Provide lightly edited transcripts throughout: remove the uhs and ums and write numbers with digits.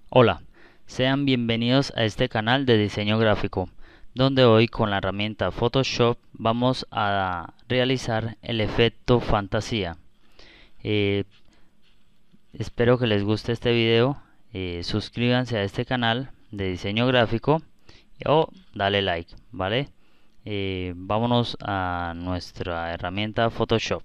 Hola, sean bienvenidos a este canal de diseño gráfico, donde hoy con la herramienta Photoshop vamos a realizar el efecto fantasía. Eh, Espero que les guste este video, suscríbanse a este canal de diseño gráfico o dale like, ¿vale? Vámonos a nuestra herramienta Photoshop.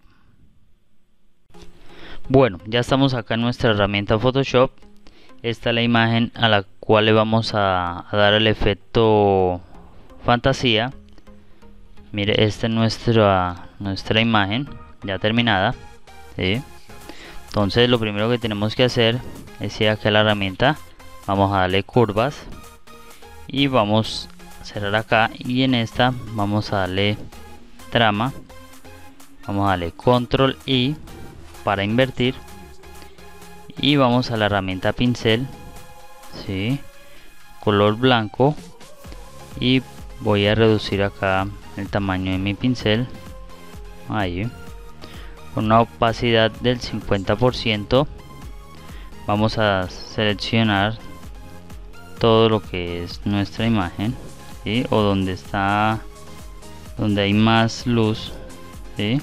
Bueno, ya estamos acá en nuestra herramienta Photoshop. Esta es la imagen a la cual le vamos a dar el efecto fantasía. Mire, esta es nuestra imagen ya terminada, ¿sí? Entonces lo primero que tenemos que hacer es ir aquí a la herramienta, vamos a darle curvas y vamos a cerrar acá, y en esta vamos a darle trama, vamos a darle control I para invertir y vamos a la herramienta pincel, ¿sí? Color blanco, y voy a reducir acá el tamaño de mi pincel ahí con una opacidad del 50%. Vamos a seleccionar todo lo que es nuestra imagen, ¿sí? O donde hay más luz, ¿sí?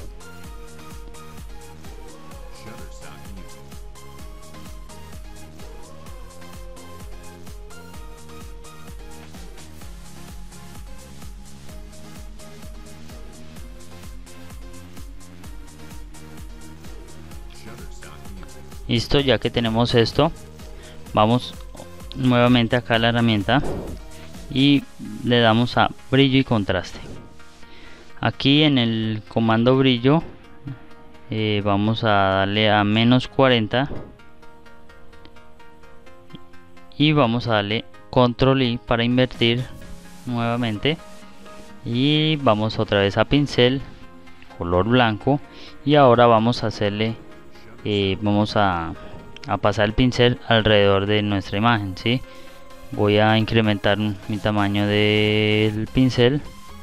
Listo, ya que tenemos esto, vamos nuevamente acá a la herramienta y le damos a brillo y contraste. Aquí en el comando brillo vamos a darle a -40 y vamos a darle control I para invertir nuevamente, y vamos otra vez a pincel, color blanco, y ahora vamos a hacerle vamos a pasar el pincel alrededor de nuestra imagen, ¿sí? Voy a incrementar mi tamaño del pincel,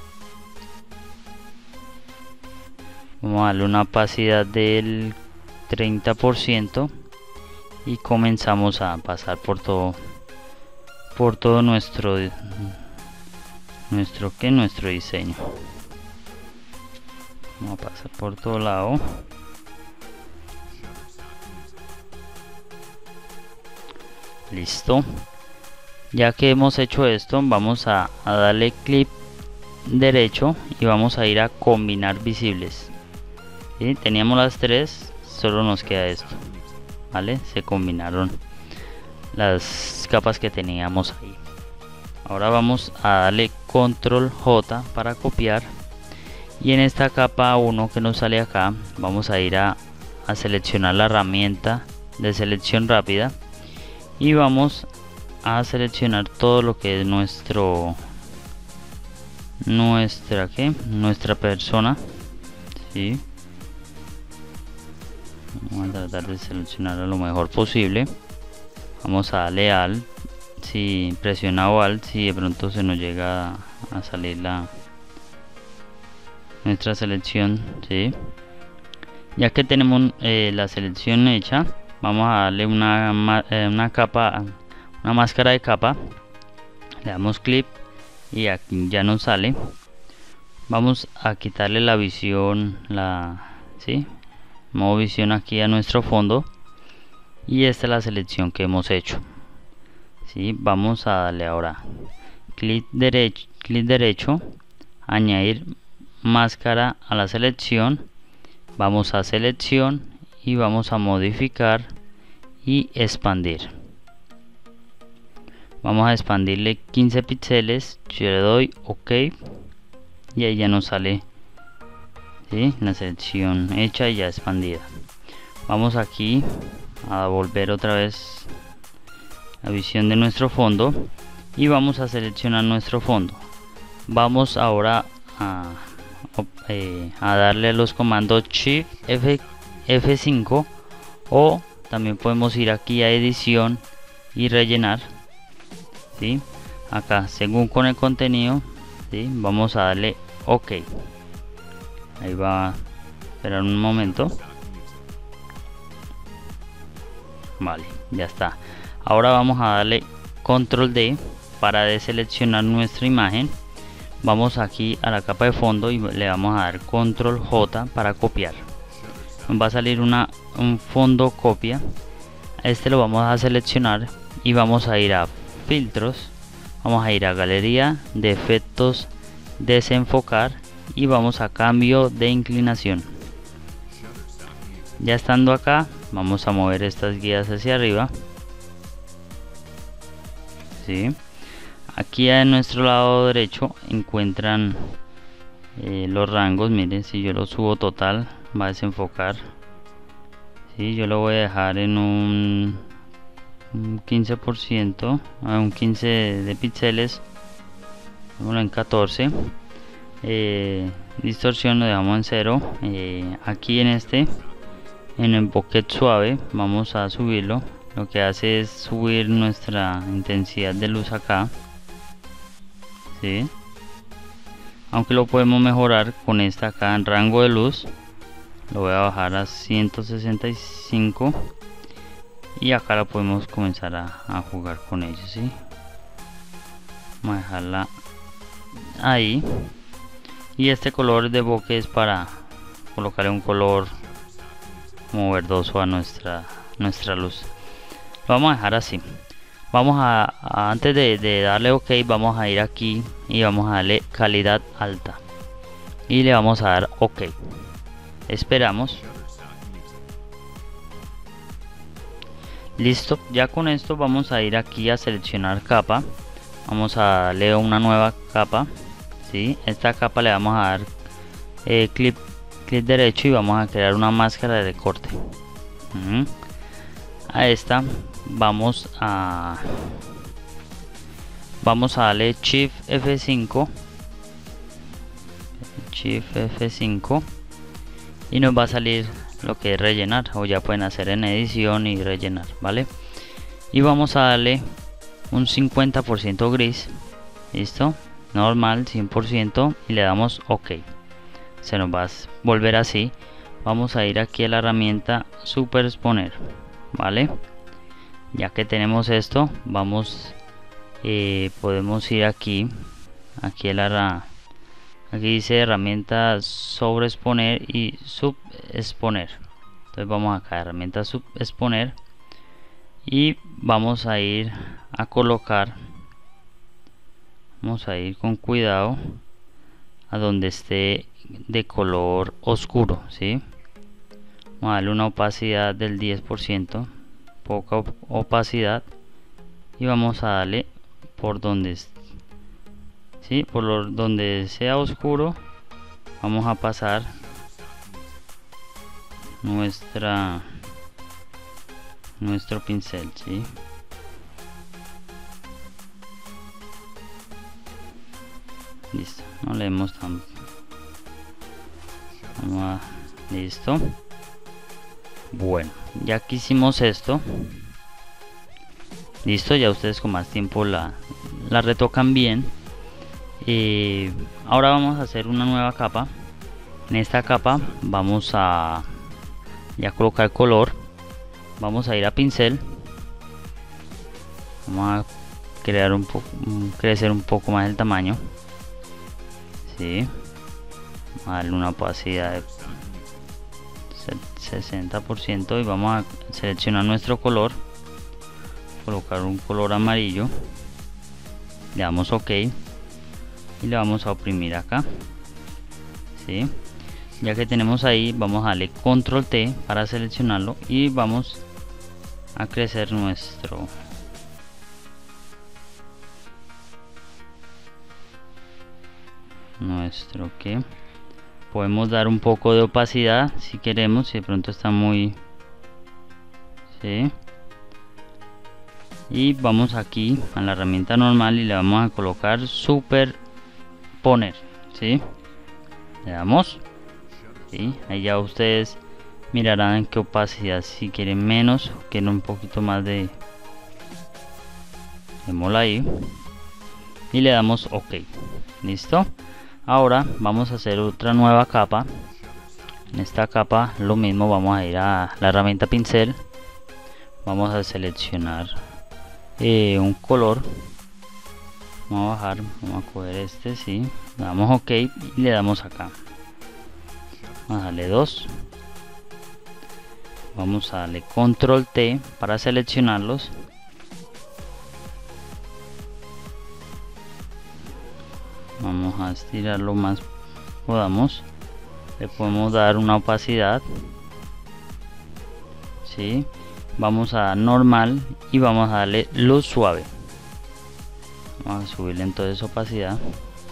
vamos a darle una opacidad del 30% y comenzamos a pasar por todo nuestro diseño. Vamos a pasar por todo lado. Listo, ya que hemos hecho esto, vamos a darle clic derecho y vamos a ir a combinar visibles, ¿sí? Teníamos las tres, solo nos queda esto, ¿vale? Se combinaron las capas que teníamos ahí. Ahora vamos a darle control J para copiar, y en esta capa 1 que nos sale acá vamos a ir a seleccionar la herramienta de selección rápida y vamos a seleccionar todo lo que es nuestra persona, ¿sí? Vamos a tratar de seleccionar lo mejor posible. Vamos a darle Alt, si presionado Alt, si de pronto se nos llega a salir nuestra selección, ¿sí? Ya que tenemos la selección hecha, vamos a darle una máscara de capa, le damos clic y aquí ya nos sale. Vamos a quitarle la visión, ¿sí? Modo visión aquí a nuestro fondo, y esta es la selección que hemos hecho, ¿sí? Vamos a darle ahora clic derecho, añadir máscara a la selección, vamos a selección y vamos a modificar y expandir. Vamos a expandirle 15 píxeles, yo le doy OK y ahí ya nos sale, ¿sí? La selección hecha y ya expandida. Vamos aquí a volver otra vez la visión de nuestro fondo y vamos a seleccionar nuestro fondo. Vamos ahora a darle a los comandos Shift F5, o también podemos ir aquí a edición y rellenar, ¿sí? Acá según con el contenido, ¿sí? Vamos a darle OK. Ahí va, esperar un momento. Vale, ya está. Ahora vamos a darle control D para deseleccionar nuestra imagen. Vamos aquí a la capa de fondo y le vamos a dar control J para copiar. Nos va a salir un fondo copia. Este lo vamos a seleccionar y vamos a ir a filtros, vamos a ir a galería de efectos, desenfocar y vamos a cambio de inclinación. Ya estando acá, vamos a mover estas guías hacia arriba. ¿Sí? Aquí en nuestro lado derecho encuentran los rangos. Miren, si yo lo subo total va a desenfocar. ¿Sí? Yo lo voy a dejar en un 15%, a un 15 de píxeles, en 14. Distorsión lo dejamos en 0. Aquí en el bokeh suave vamos a subirlo. Lo que hace es subir nuestra intensidad de luz acá. ¿Sí? Aunque lo podemos mejorar con esta acá en rango de luz. Lo voy a bajar a 165 y acá lo podemos comenzar a jugar con ello. ¿Sí? Vamos a dejarla ahí. Y este color de bokeh es para colocarle un color como verdoso a nuestra luz. Lo vamos a dejar así. Vamos antes de darle OK, vamos a ir aquí y vamos a darle calidad alta y le vamos a dar OK. Esperamos. Listo, ya con esto vamos a ir aquí a seleccionar capa. Vamos a darle una nueva capa. ¿Sí? Esta capa le vamos a dar clic derecho y vamos a crear una máscara de corte. A esta vamos a darle Shift F5 y nos va a salir lo que es rellenar, o ya pueden hacer en edición y rellenar, ¿vale? Y vamos a darle un 50% gris. Listo, normal 100% y le damos OK. Se nos va a volver así. Vamos a ir aquí a la herramienta superexponer, ¿vale? Ya que tenemos esto, vamos podemos ir aquí aquí dice herramienta sobreexponer y subexponer. Entonces vamos acá a herramienta subexponer y vamos a ir a colocar, vamos a ir con cuidado a donde esté de color oscuro. ¿Sí? Vamos a darle una opacidad del 10%, poca opacidad, y vamos a darle por donde ¿sí? Donde sea oscuro vamos a pasar nuestro pincel. ¿Sí? Listo, no leemos tan. Listo. Bueno, ya que hicimos esto, listo, ya ustedes con más tiempo la retocan bien. Ahora vamos a hacer una nueva capa. En esta capa vamos a ya colocar color. Vamos a ir a pincel. Vamos a crear crecer un poco más el tamaño. ¿Sí? Vamos a darle una opacidad de 60% y vamos a seleccionar nuestro color, colocar un color amarillo, le damos OK y le vamos a oprimir acá. ¿Sí? Ya que tenemos ahí, vamos a darle control T para seleccionarlo y vamos a crecer nuestro que podemos dar un poco de opacidad si queremos, si de pronto está muy. ¿Sí? Y vamos aquí a la herramienta normal y le vamos a colocar superponer. ¿Sí? Le damos. ¿Sí? Ahí ya ustedes mirarán en qué opacidad, si quieren menos, quieren un poquito más de. Démosla ahí y le damos OK. Listo. Ahora vamos a hacer otra nueva capa. En esta capa lo mismo, vamos a ir a la herramienta pincel, vamos a seleccionar un color. Vamos a bajar, vamos a coger este, sí, le damos ok y le damos acá, vamos a darle 2, vamos a darle control T para seleccionarlos, vamos a estirar lo más podamos, le podemos dar una opacidad, ¿sí? Vamos a dar normal y vamos a darle luz suave. Vamos a subirle entonces opacidad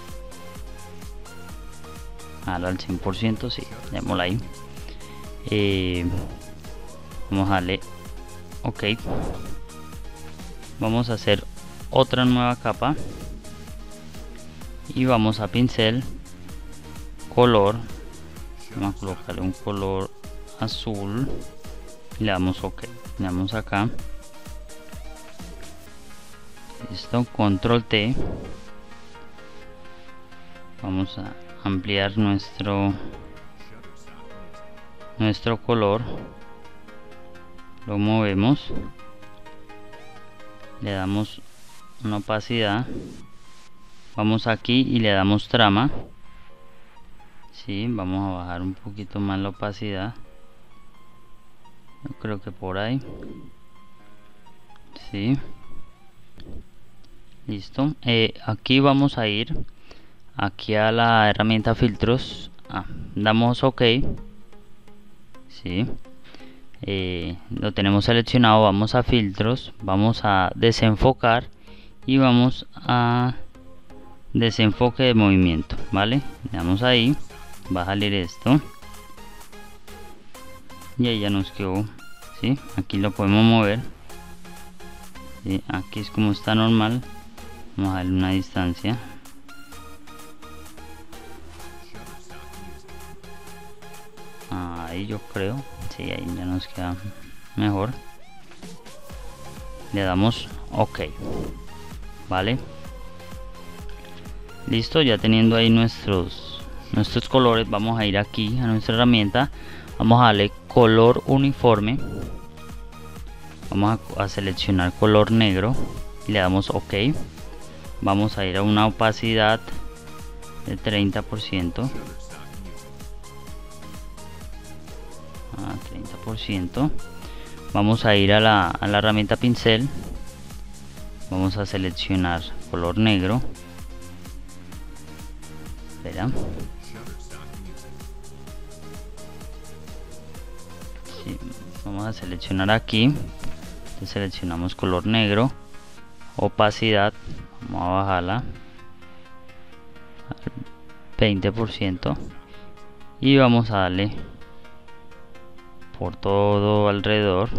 ahora al 100%, sí, démosla ahí. Vamos a darle ok, vamos a hacer otra nueva capa y vamos a pincel, color, vamos a colocarle un color azul y le damos ok, le damos acá. Listo, control T, vamos a ampliar nuestro color, lo movemos, le damos una opacidad, vamos aquí y le damos trama, sí, vamos a bajar un poquito más la opacidad, yo creo que por ahí, sí. Listo, aquí vamos a ir aquí a la herramienta filtros, damos ok, sí, lo tenemos seleccionado, vamos a filtros, vamos a desenfocar y vamos a desenfoque de movimiento, vale, le damos ahí, va a salir esto y ahí ya nos quedó, sí, aquí lo podemos mover, sí, aquí es como está normal. Vamos a darle una distancia. Ahí yo creo. Sí, ahí ya nos queda mejor. Le damos ok. Vale. Listo, ya teniendo ahí nuestros colores, vamos a ir aquí a nuestra herramienta. Vamos a darle color uniforme. Vamos a seleccionar color negro. Y le damos ok. Vamos a ir a una opacidad de 30%. 30%. Vamos a ir a la herramienta pincel. Vamos a seleccionar color negro. Espera. Sí, vamos a seleccionar aquí. Entonces seleccionamos color negro. Opacidad. Vamos a bajarla al 20% y vamos a darle por todo alrededor,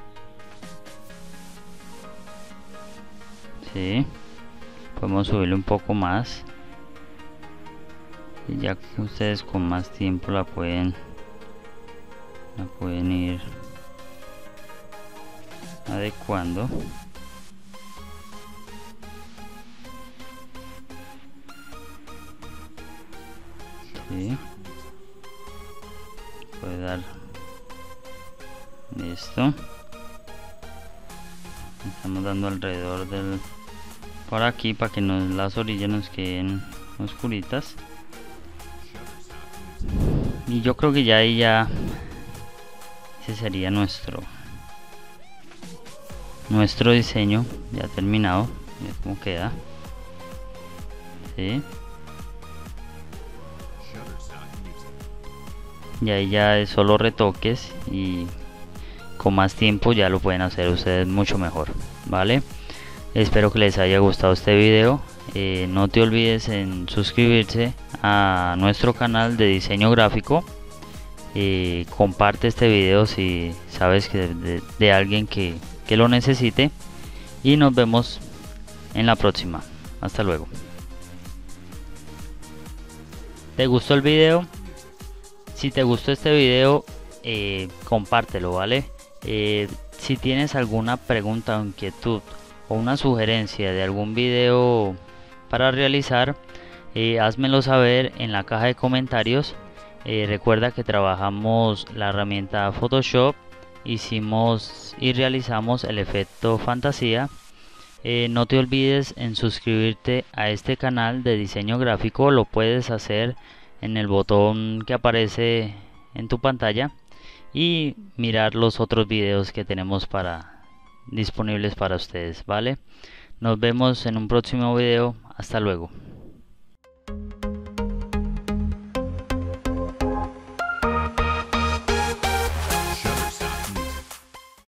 ¿sí? Podemos subirle un poco más y ya que ustedes con más tiempo la pueden ir adecuando. Sí. Puede dar listo, estamos dando alrededor del por aquí para que las orillas nos queden oscuritas y yo creo que ya ahí ya ese sería nuestro diseño ya terminado. Mira cómo queda, ¿sí? Y ahí ya es solo retoques y con más tiempo ya lo pueden hacer ustedes mucho mejor, ¿vale? Espero que les haya gustado este video. No te olvides en suscribirse a nuestro canal de diseño gráfico. Comparte este video si sabes que de alguien que lo necesite y nos vemos en la próxima. Hasta luego. ¿Te gustó el video? Si te gustó este video, compártelo, ¿vale? Si tienes alguna pregunta o inquietud o una sugerencia de algún video para realizar, házmelo saber en la caja de comentarios. Recuerda que trabajamos la herramienta Photoshop, hicimos y realizamos el efecto fantasía No te olvides en suscribirte a este canal de diseño gráfico. Lo puedes hacer en el botón que aparece en tu pantalla y mirar los otros videos que tenemos disponibles para ustedes, ¿vale? Nos vemos en un próximo video. Hasta luego.